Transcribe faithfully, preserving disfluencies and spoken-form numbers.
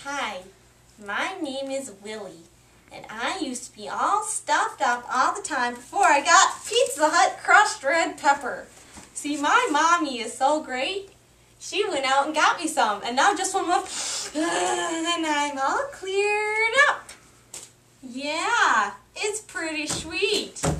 Hi, my name is Willie, and I used to be all stuffed up all the time before I got Pizza Hut crushed red pepper. See, my mommy is so great. She went out and got me some, and now just one more, and I'm all cleared up. Yeah, it's pretty sweet.